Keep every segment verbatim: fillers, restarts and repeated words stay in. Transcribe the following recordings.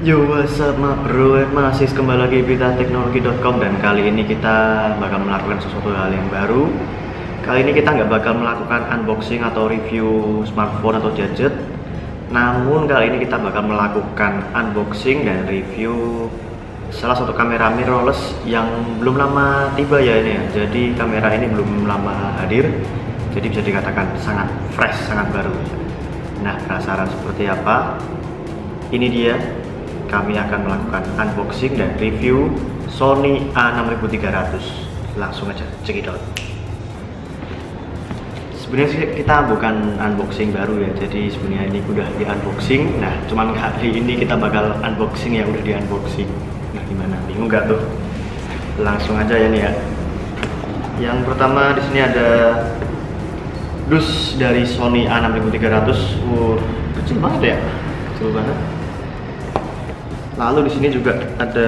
Yo, what's up ma bro, masih kembali lagi di pita teknologi dot com. Dan kali ini kita bakal melakukan sesuatu hal yang baru. Kali ini kita nggak bakal melakukan unboxing atau review smartphone atau gadget. Namun kali ini kita bakal melakukan unboxing dan review salah satu kamera mirrorless yang belum lama tiba ya ini ya. Jadi kamera ini belum lama hadir, jadi bisa dikatakan sangat fresh, sangat baru. Nah, penasaran seperti apa? Ini dia, kami akan melakukan unboxing dan review Sony A enam tiga ratus. Langsung aja check it out. Sebenarnya sih kita bukan unboxing baru ya, jadi sebenarnya ini udah di unboxing. Nah, cuman kali ini kita bakal unboxing yang udah di unboxing. Nah, gimana? Bingung nggak tuh? Langsung aja ya nih ya. Yang pertama di sini ada dus dari Sony A enam tiga ratus. Wow, kecil banget ya, kecil banget. Lalu di sini juga ada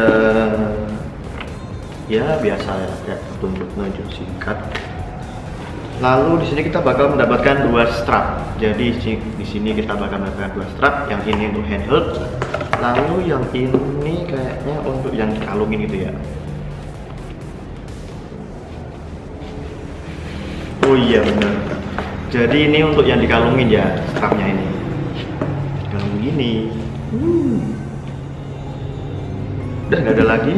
ya biasa ya, kayak petunjuk penunjuk singkat. Lalu di sini kita bakal mendapatkan dua strap. Jadi di sini kita bakal mendapatkan dua strap. Yang ini untuk handheld. Lalu yang ini kayaknya untuk yang dikalungin gitu ya. Oh iya benar. Jadi ini untuk yang dikalungin ya strapnya ini. Dikalungin gini. Hmm. Udah nggak ada lagi.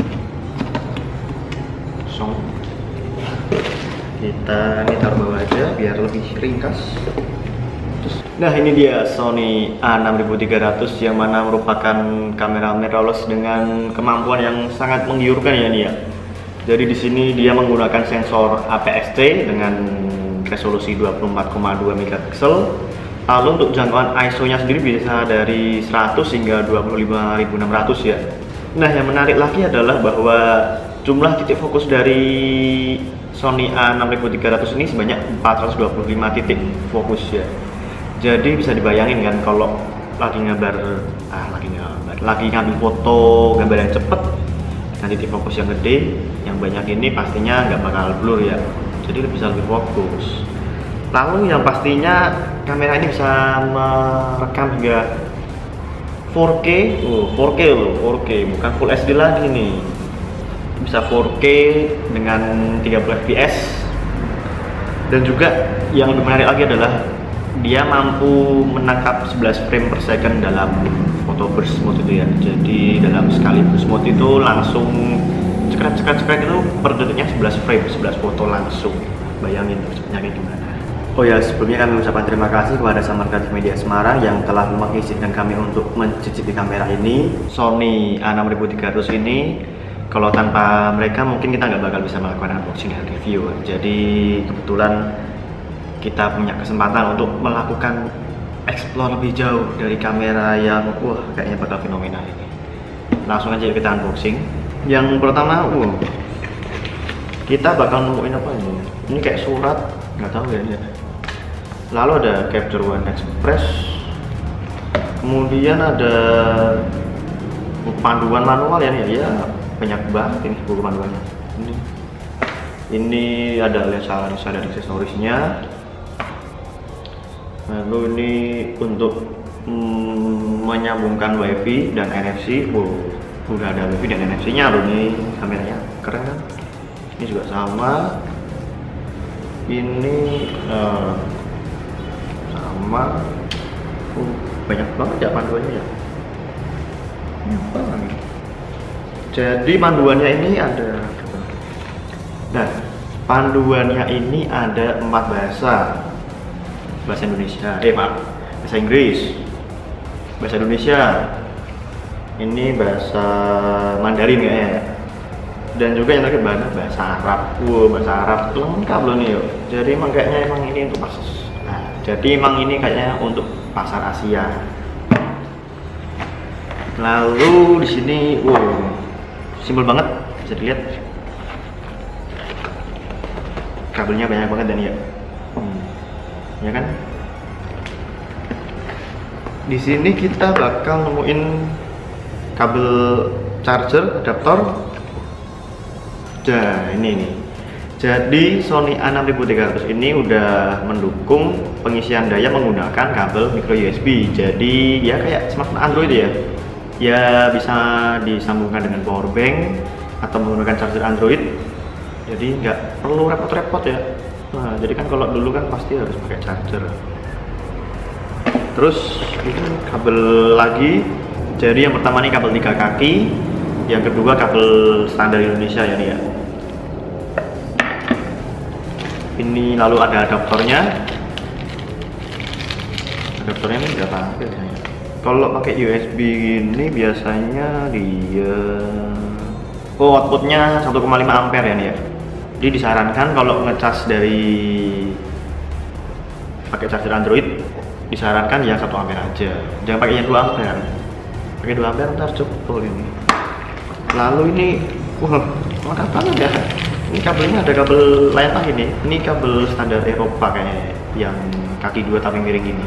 Song. Kita ini taruh bawah aja biar lebih ringkas. Nah, ini dia Sony A enam tiga ratus yang mana merupakan kamera mirrorless dengan kemampuan yang sangat menggiurkan ya nih ya. Jadi di sini dia menggunakan sensor A P S C dengan resolusi dua puluh empat koma dua megapiksel. Lalu untuk jangkauan I S O-nya sendiri bisa dari seratus hingga dua puluh lima ribu enam ratus ya. Nah, yang menarik lagi adalah bahwa jumlah titik fokus dari Sony A enam tiga ratus ini sebanyak empat ratus dua puluh lima titik fokus ya. Jadi bisa dibayangin kan kalau lagi ngabar, ah lagi ngabar, lagi ngambil foto gambar yang cepet dengan titik fokus yang gede, yang banyak ini pastinya nggak bakal blur ya. Jadi bisa lebih fokus. Lalu yang pastinya kamera ini bisa merekam hingga four K, oh, four K loh, four K bukan Full H D lagi nih. Bisa four K dengan tiga puluh F P S. Dan juga yang lebih menarik lagi adalah dia mampu menangkap sebelas frame per second dalam foto burst mode itu ya. Jadi dalam sekali burst mode itu langsung cekrek-cekrek-cekrek itu per detiknya sebelas frame, sebelas foto langsung. Bayangin tuh cepetnya kayak gimana. Oh ya, sebelumnya kami mengucapkan terima kasih kepada Samarkand Media Semarang yang telah mengizinkan kami untuk mencicipi kamera ini, Sony A enam tiga ratus ini. Kalau tanpa mereka mungkin kita nggak bakal bisa melakukan unboxing dan review. Jadi kebetulan kita punya kesempatan untuk melakukan explore lebih jauh dari kamera yang wah kayaknya bakal fenomenal ini. Langsung aja kita unboxing. Yang pertama, wow, kita bakal nemuin apa ini? Ini kayak surat, nggak tahu ya ini. Lalu ada Capture One Express, kemudian ada panduan manual ya nih ya, banyak banget ini buku panduannya. Ini, ini ada lensa-lensa dan aksesorisnya. Lalu ini untuk mm, menyambungkan WiFi dan N F C. Wow, udah ada WiFi dan N F C-nya loh nih kameranya, keren kan? Ini juga sama. Ini uh, sama. Uh, banyak banget ya panduannya ya. Ini apa lagi? Jadi panduannya ini ada. Nah, panduannya ini ada empat bahasa. Bahasa Indonesia, eh maaf, bahasa Inggris, bahasa Indonesia, ini bahasa Mandarin kayaknya, dan juga yang terakhir bahasa Arab. Wow, bahasa Arab lengkap loh nih yuk. Jadi emang kayaknya emang ini untuk pasar. Nah, jadi emang ini kayaknya untuk pasar Asia. Lalu di sini, wow, simpel banget, bisa dilihat. Kabelnya banyak banget dan ya. Hmm. Ya kan? Di sini kita bakal nemuin kabel charger adaptor. Nah, ini nih. Jadi Sony A enam tiga ratus ini udah mendukung pengisian daya menggunakan kabel micro U S B. Jadi ya kayak smartphone Android ya. Ya bisa disambungkan dengan power bank atau menggunakan charger Android, jadi nggak perlu repot-repot ya. Nah, jadi kan kalau dulu kan pasti harus pakai charger. Terus ini kabel lagi. Jadi yang pertama ini kabel tiga kaki, yang kedua kabel standar Indonesia ya nih ya. Ini lalu ada adaptornya. Adaptornya ini berapa ampere ya? Kalau pakai U S B ini biasanya dia oh outputnya satu koma lima ampere ya nih ya. Jadi disarankan kalau ngecas dari pakai charger Android disarankan yang satu ampere aja, jangan pakai yang dua ampere. Pakai dua ampere ntar jebol ini. Lalu ini wah lengkap banget ya. Ini kabelnya ada kabel lain lagi nih. Ini kabel standar Eropa kayak yang kaki dua tapi miring ini.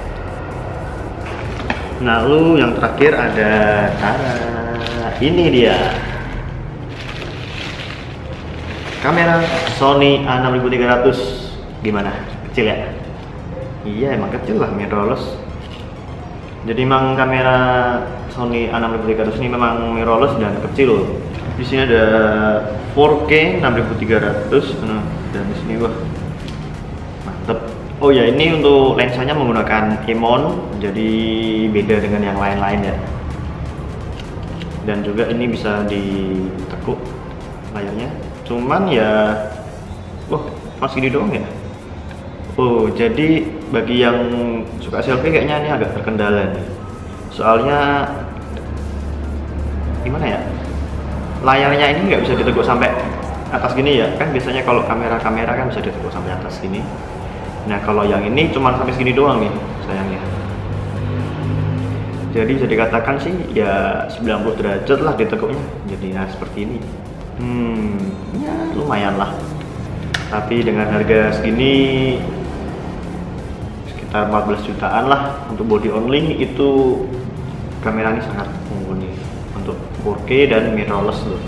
Lalu yang terakhir ada cara ini dia kamera Sony A enam tiga ratus. Gimana, kecil ya? Iya emang kecil lah mirrorless. Jadi memang kamera Sony A enam tiga ratus ini memang mirrorless dan kecil. Di sini ada four K enam tiga ratus, nah, dan di sini wah mantep. Oh ya, ini untuk lensanya menggunakan Emon, jadi beda dengan yang lain-lain ya. Dan juga ini bisa ditekuk layarnya. Cuman ya, wah masih gini doang ya. Oh, jadi bagi yang suka selfie kayaknya ini agak terkendala nih. Soalnya gimana ya? Layarnya ini nggak bisa ditekuk sampai atas gini ya. Kan biasanya kalau kamera-kamera kan bisa ditekuk sampai atas gini. Nah kalau yang ini cuma sampai segini doang nih sayangnya. Jadi bisa dikatakan sih ya sembilan puluh derajat lah ditekuknya. Jadi ya seperti ini. Hmm, ya lumayan lah. Tapi dengan harga segini sekitar empat belas jutaan lah untuk body only, itu kamera ini sangat mumpuni untuk four K dan mirrorless loh.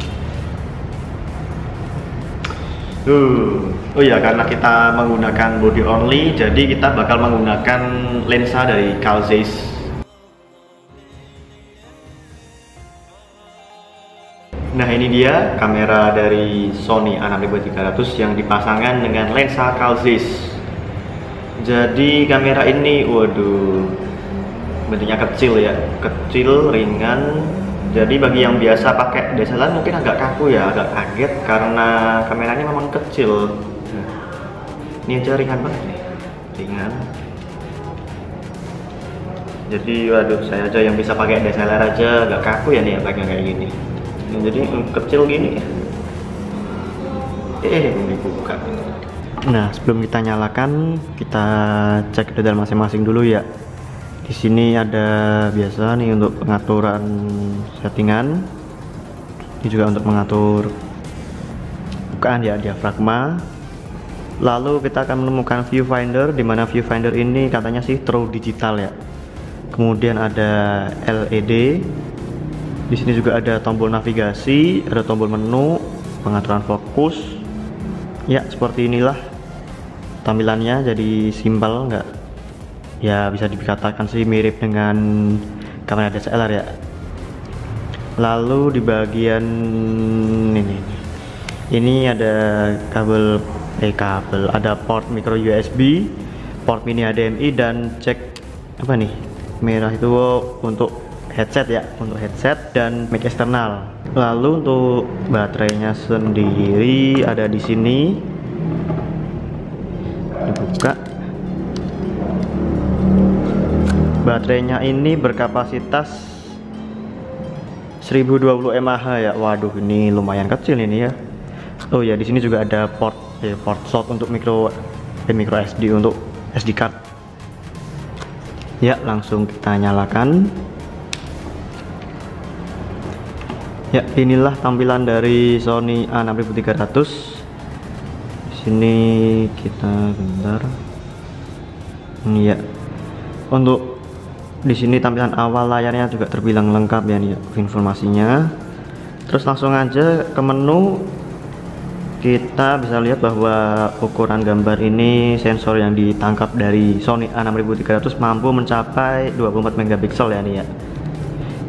Uh, oh ya, karena kita menggunakan body only, jadi kita bakal menggunakan lensa dari Carl Zeiss. Nah ini dia kamera dari Sony A enam tiga ratus yang dipasangkan dengan lensa Carl Zeiss. Jadi kamera ini, waduh, bentuknya kecil ya, kecil, ringan. Jadi bagi yang biasa pakai D S L R mungkin agak kaku ya, agak kaget karena kameranya memang kecil. Nah, ini aja ringan banget nih, ringan. Jadi waduh, saya aja yang bisa pakai D S L R aja agak kaku ya nih ya pegang kayak gini. Jadi kecil gini. Eh, belum dibuka. Nah, sebelum kita nyalakan, kita cek detail masing-masing dulu ya. Di sini ada biasa nih untuk pengaturan settingan. Ini juga untuk mengatur bukaan ya, diafragma. Lalu kita akan menemukan viewfinder, di mana viewfinder ini katanya sih true digital ya. Kemudian ada L E D. Di sini juga ada tombol navigasi, ada tombol menu, pengaturan fokus. Ya, seperti inilah tampilannya, jadi simpel, nggak ya bisa dikatakan sih mirip dengan kamera D S L R ya. Lalu di bagian ini ini ada kabel eh kabel ada port micro U S B, port mini H D M I, dan cek apa nih merah itu untuk headset ya, untuk headset dan mic eksternal. Lalu untuk baterainya sendiri ada di sini, dibuka. Baterainya ini berkapasitas seribu dua puluh mAh ya. Waduh, ini lumayan kecil ini ya. Oh ya, di sini juga ada port eh, port slot untuk micro eh, micro S D untuk S D card. Ya, langsung kita nyalakan. Ya, inilah tampilan dari Sony A enam tiga ratus. Di sini kita bentar. Ini ya. Untuk di sini tampilan awal layarnya juga terbilang lengkap ya nih ya, informasinya. Terus langsung aja ke menu. Kita bisa lihat bahwa ukuran gambar ini, sensor yang ditangkap dari Sony A enam tiga ratus mampu mencapai dua puluh empat megapiksel ya nih ya.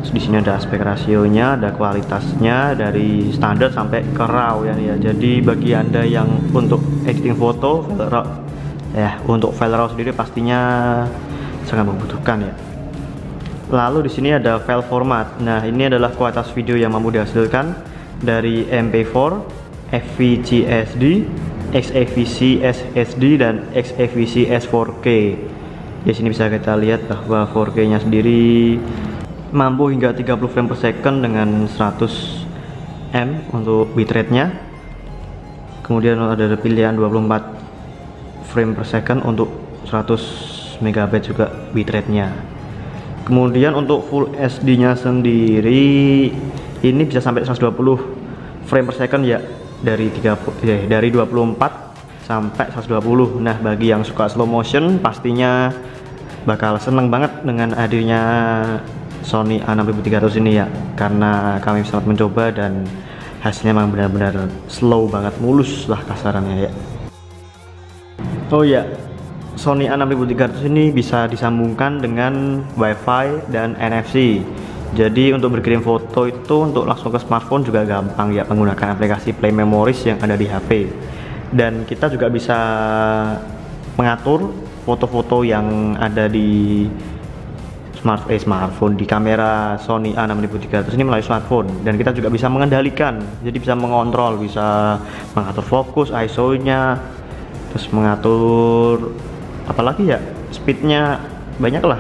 Di sini ada aspek rasionya, ada kualitasnya dari standar sampai ke raw ya, ya. Jadi bagi Anda yang untuk editing foto, file raw, ya untuk file raw sendiri pastinya sangat membutuhkan ya. Lalu di sini ada file format. Nah, ini adalah kualitas video yang mampu dihasilkan dari M P four, F V G S D, X E V C S S D dan X E V C S four K. Di sini bisa kita lihat bahwa four K-nya sendiri mampu hingga tiga puluh frame per second dengan seratus M untuk bitrate-nya. Kemudian ada pilihan dua puluh empat frame per second untuk seratus megabyte juga bitrate-nya. Kemudian untuk full H D-nya sendiri ini bisa sampai seratus dua puluh frame per second ya, dari tiga puluh ya, dari dua puluh empat sampai seratus dua puluh. Nah, bagi yang suka slow motion pastinya bakal seneng banget dengan hadirnya Sony A enam tiga ratus ini ya, karena kami sempat mencoba dan hasilnya memang benar-benar slow banget, mulus lah kasarannya ya. Oh ya, Sony A enam tiga ratus ini bisa disambungkan dengan WiFi dan N F C. Jadi untuk berkirim foto itu untuk langsung ke smartphone juga gampang ya, menggunakan aplikasi Play Memories yang ada di H P. Dan kita juga bisa mengatur foto-foto yang ada di Smart, eh, smartphone di kamera Sony A enam tiga ratus ini melalui smartphone, dan kita juga bisa mengendalikan, jadi bisa mengontrol, bisa mengatur fokus, I S O-nya, terus mengatur apalagi ya, speednya banyak lah.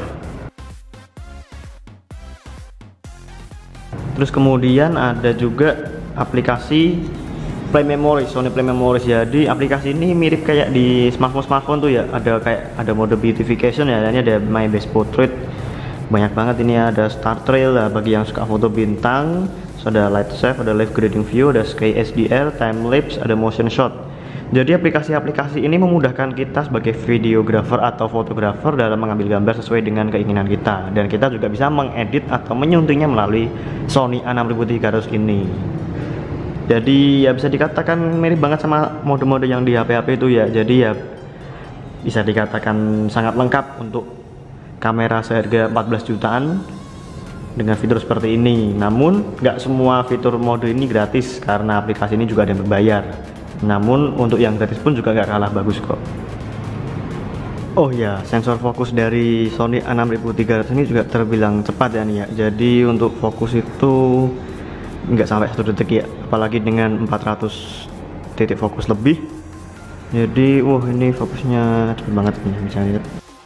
Terus kemudian ada juga aplikasi Play Memories, Sony Play Memories. Jadi aplikasi ini mirip kayak di smartphone-smartphone tuh ya, ada kayak ada mode beautification ya, ini ada My Best Portrait, banyak banget ini, ada Star Trail lah bagi yang suka foto bintang, so, ada Light Save, ada Live Grading View, ada Sky H D R, Time Lapse, ada Motion Shot. Jadi aplikasi-aplikasi ini memudahkan kita sebagai videographer atau fotografer dalam mengambil gambar sesuai dengan keinginan kita, dan kita juga bisa mengedit atau menyuntingnya melalui Sony A enam tiga ratus ini. Jadi ya bisa dikatakan mirip banget sama mode-mode yang di H P H P itu ya. Jadi ya bisa dikatakan sangat lengkap untuk kamera seharga empat belas jutaan dengan fitur seperti ini. Namun nggak semua fitur mode ini gratis, karena aplikasi ini juga ada yang berbayar. Namun untuk yang gratis pun juga nggak kalah bagus kok. Oh ya, sensor fokus dari Sony A enam tiga ratus ini juga terbilang cepat ya nih ya. Jadi untuk fokus itu nggak sampai satu detik ya, apalagi dengan empat ratus titik fokus lebih. Jadi wah, ini fokusnya cepet banget nih, bisa lihat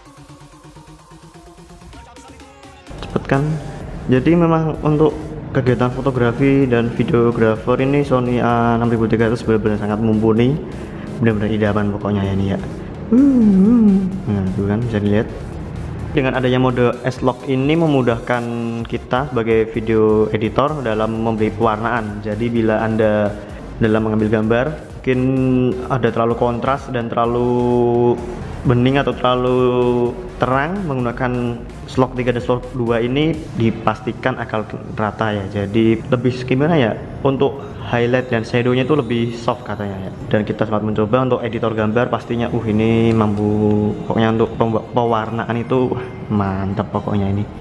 cepet kan. Jadi memang untuk kegiatan fotografi dan videografer ini Sony A enam tiga ratus benar-benar sangat mumpuni, benar-benar idaman pokoknya ya nih ya. Nah itu kan bisa dilihat. Dengan adanya mode S-Log ini memudahkan kita sebagai video editor dalam memberi pewarnaan. Jadi bila Anda dalam mengambil gambar mungkin ada terlalu kontras dan terlalu bening atau terlalu terang, menggunakan slog tiga dan slog dua ini dipastikan akan rata ya. Jadi lebih gimana ya, untuk highlight dan shadownya itu lebih soft katanya ya. Dan kita sempat mencoba untuk editor gambar, pastinya uh ini mampu, pokoknya untuk pewarnaan itu uh, mantap pokoknya ini.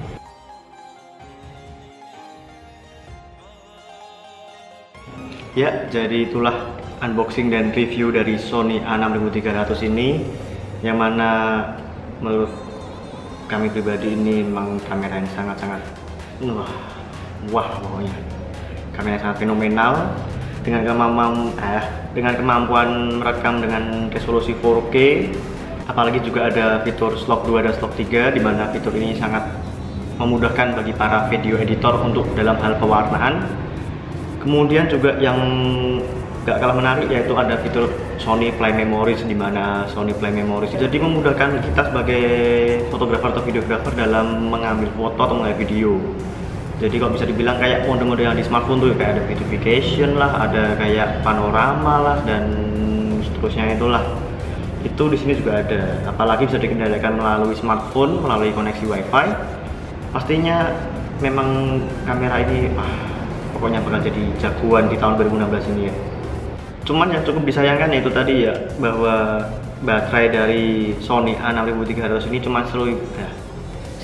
Ya, jadi itulah unboxing dan review dari Sony A enam tiga ratus ini, yang mana menurut kami pribadi ini memang kamera yang sangat-sangat wah, wah pokoknya kamera yang sangat fenomenal, dengan kemampuan eh, dengan kemampuan merekam dengan resolusi four K, apalagi juga ada fitur slog dua dan slog tiga, di mana fitur ini sangat memudahkan bagi para video editor untuk dalam hal pewarnaan. Kemudian juga yang gak kalah menarik yaitu ada fitur Sony Play Memories, di mana Sony Play Memories jadi memudahkan kita sebagai fotografer atau videografer dalam mengambil foto atau mengambil video. Jadi kalau bisa dibilang kayak mode-mode yang di smartphone tuh kayak ada beautification lah, ada kayak panorama lah, dan seterusnya itulah. Itu di sini juga ada. Apalagi bisa dikendalikan melalui smartphone, melalui koneksi WiFi. Pastinya memang kamera ini ah, pokoknya bakal jadi jagoan di tahun dua ribu enam belas ini ya. Cuman yang cukup disayangkan yaitu tadi ya, bahwa baterai dari Sony A enam tiga ratus ini cuma seribu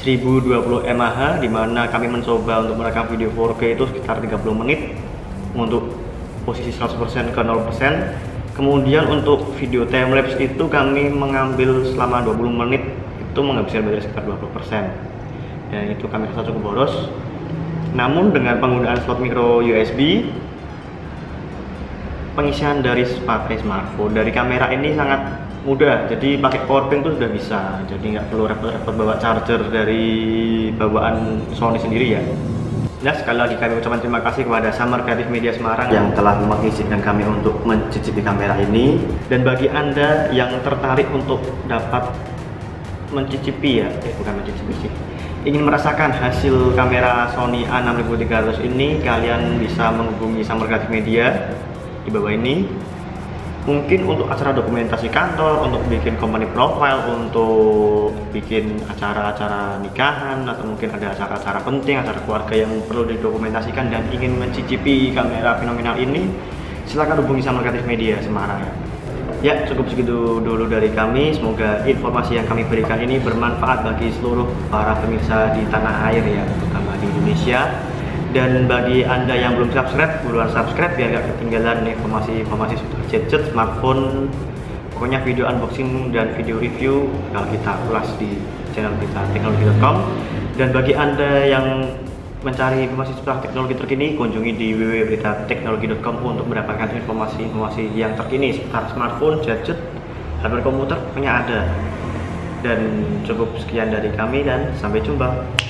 seribu dua puluh mAh, di mana kami mencoba untuk merekam video empat K itu sekitar tiga puluh menit untuk posisi seratus persen ke nol persen. Kemudian untuk video timelapse itu kami mengambil selama dua puluh menit, itu menghabiskan baterai sekitar dua puluh persen. Dan itu kami rasa cukup boros. Namun dengan penggunaan slot micro U S B, pengisian dari pakai smartphone dari kamera ini sangat mudah. Jadi pakai powerbank itu sudah bisa. Jadi nggak perlu repot-repot bawa charger dari bawaan Sony sendiri ya. Nah, sekali lagi kami ucapkan terima kasih kepada Summer Creative Media Semarang yang telah mengizinkan kami untuk mencicipi kamera ini. Dan bagi Anda yang tertarik untuk dapat mencicipi ya, eh bukan mencicipi sih, ingin merasakan hasil kamera Sony A enam tiga ratus ini, kalian bisa menghubungi Summer Creative Media di bawah ini. Mungkin untuk acara dokumentasi kantor, untuk bikin company profile, untuk bikin acara-acara nikahan, atau mungkin ada acara-acara penting, acara keluarga yang perlu didokumentasikan dan ingin mencicipi kamera fenomenal ini, silakan hubungi Summer Creative Media Semarang. Ya, cukup segitu dulu dari kami. Semoga informasi yang kami berikan ini bermanfaat bagi seluruh para pemirsa di tanah air ya, terutama di Indonesia. Dan bagi Anda yang belum subscribe, buruan subscribe biar gak ketinggalan informasi-informasi seputar gadget, smartphone, pokoknya video unboxing dan video review kalau kita ulas di channel kita teknologi dot com. Dan bagi Anda yang mencari informasi seputar teknologi terkini, kunjungi di w w w titik berita teknologi dot com untuk mendapatkan informasi-informasi yang terkini seputar smartphone, gadget, hardware komputer, pokoknya ada. Dan cukup sekian dari kami dan sampai jumpa.